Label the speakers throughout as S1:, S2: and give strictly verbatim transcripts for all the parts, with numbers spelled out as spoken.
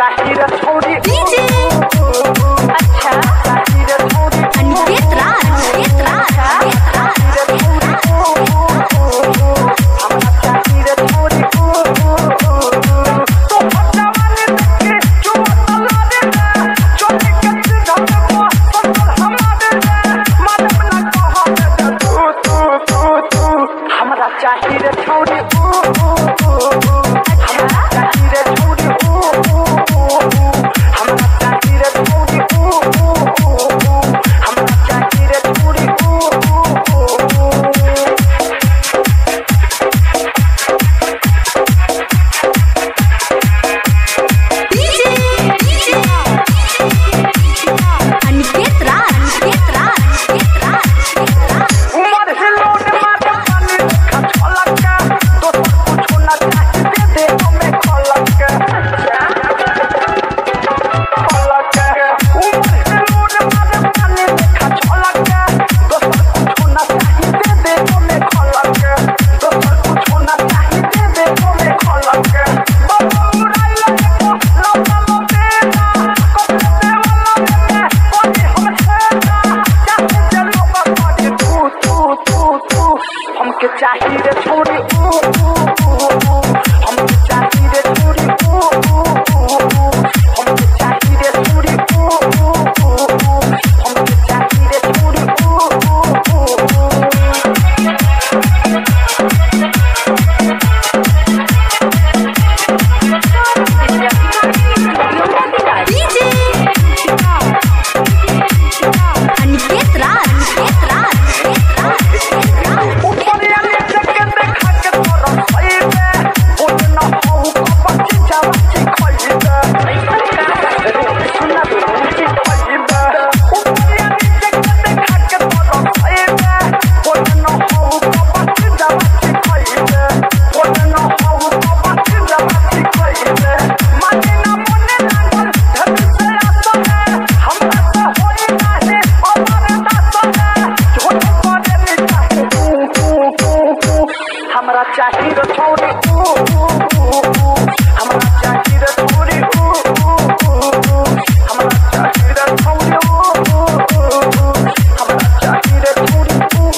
S1: चाहिए रे छोरी
S2: डीजे
S1: अच्छा चाहिए रे छोरी
S2: अनिकेत राज अनिकेत राज अनिकेत राज
S1: हमरा चाहिए रे छोरी तो जवानी देखे जो तला दे छोटे के धक को संतल हमारे मानव ना कह तू तू तू तू हमरा चाहिए रे छोरी हमके चाहिए रे छोरी हमके चाहिए रे छोरी हमके चाहिए रे छोरी हमके चाहिए रे छोरी
S2: डीजे अनिकेत राज अनिकेत राज
S1: हमरा चाहिए रे छोरी हमरा चाहिए रे छोरी हमरा चाहिए रे छोरी हमरा चाहिए रे छोरी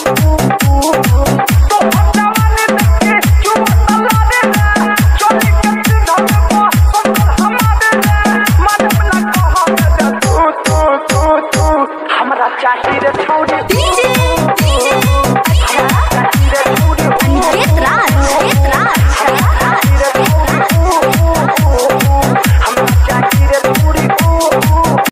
S1: तो जवानी देखे जो तला दे छोटे के धक को संतल हमारे मानव ना कह तू तू तू तू हमरा चाहिए रे छोरी